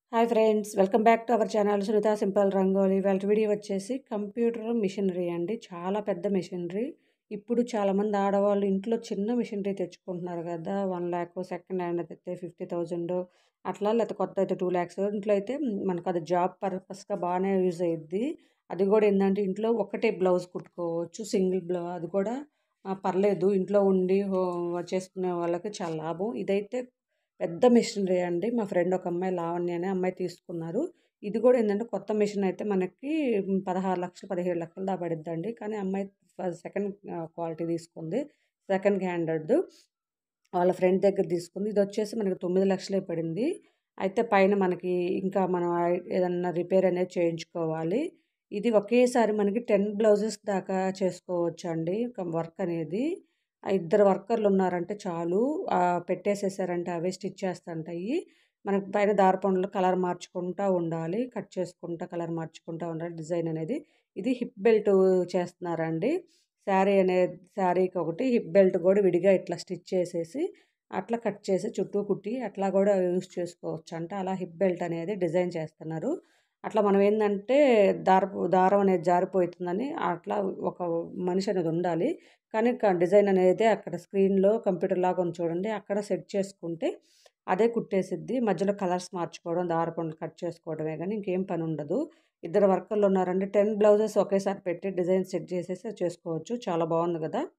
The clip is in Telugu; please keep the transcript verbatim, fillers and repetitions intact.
Hi friends, welcome back to our channel Sunitha simple rangoli. ఇవాళ వీడియో వచ్చేసి కంప్యూటర్ మిషనరీ అండి. చాలా పెద్ద మిషనరీ. ఇప్పుడు చాలామంది ఆడవాళ్ళు ఇంట్లో చిన్న మిషనరీ తెచ్చుకుంటున్నారు కదా. వన్ ల్యాక్ సెకండ్ హ్యాండ్ అయితే ఫిఫ్టీ థౌజండ్ అట్లా, లేకపోతే కొత్త అయితే టూ ల్యాక్స్ ఇంట్లో అయితే మనకు అది జాబ్ పర్పస్గా బాగానే యూజ్ అయ్యిద్ది. అది కూడా ఏంటంటే ఇంట్లో ఒకటే బ్లౌజ్ కుట్టుకోవచ్చు, సింగిల్ బ్లౌ అది కూడా ఆ, పర్లేదు. ఇంట్లో ఉండి హో- చేసుకునే వాళ్ళకి చాలా లాభం. ఇదైతే పెద్ద మిషనరీ అండి. మా ఫ్రెండ్ ఒక అమ్మాయి లావణ్య అనే అమ్మాయి తీసుకున్నారు. ఇది కూడా ఏంటంటే కొత్త మిషన్ అయితే మనకి పదహారు లక్షలు పదిహేడు లక్షలు దా పడిద్దండి. కానీ అమ్మాయి సెకండ్ క్వాలిటీ తీసుకుంది, సెకండ్ హ్యాండెడ్. వాళ్ళ ఫ్రెండ్ దగ్గర తీసుకుంది. ఇది వచ్చేసి మనకి తొమ్మిది లక్షలే పడింది. అయితే పైన మనకి ఇంకా మనం ఐ- ఏదన్నా రిపేర్ అనేది చేయించుకోవాలి. ఇది ఒకేసారి మనకి టెన్ బ్లౌజెస్ దాకా చేసుకోవచ్చు అండి వర్క్ అనేది. ఆ ఇద్దరు వర్కర్లు ఉన్నారంటే చాలు. ఆ పెట్టేసేసారంటే అవే స్టిచ్ చేస్తుంటాయి. మనకి పైన దారపుండలు కలర్ మార్చుకుంటూ ఉండాలి, కట్ చేసుకుంటా కలర్ మార్చుకుంటూ ఉండాలి డిజైన్ అనేది. ఇది హిప్ బెల్ట్ చేస్తున్నారండి. శారీ అనే శారీకి ఒకటి హిప్ బెల్ట్ కూడా విడిగా ఇట్లా స్టిచ్ చేసేసి అట్లా కట్ చేసి చుట్టూ కుట్టి అట్లా కూడా యూస్ చేసుకోవచ్చు అంట. అలా హిప్ బెల్ట్ అనేది డిజైన్ చేస్తున్నారు. అట్లా మనం ఏంటంటే దారపు దారం అనేది జారిపోతుందని అట్లా ఒక మనిషి అనేది ఉండాలి. కానీ క డిజైన్ అనేది అక్కడ స్క్రీన్‌లో కంప్యూటర్ లాగా ఉంది చూడండి. అక్కడ సెట్ చేసుకుంటే అదే కుట్టేసిద్ది. మధ్యలో కలర్స్ మార్చుకోవడం, దారపుండలు కట్ చేసుకోవడమే గానీ ఇంకేం పనుండదు. ఇద్దరు వర్కర్లున్నారండి. పది బ్లౌజెస్ ఒకేసారి పెట్టి డిజైన్ సెట్ చేసేసి చేసుకోవచ్చు. చాలా బావుంది గదా!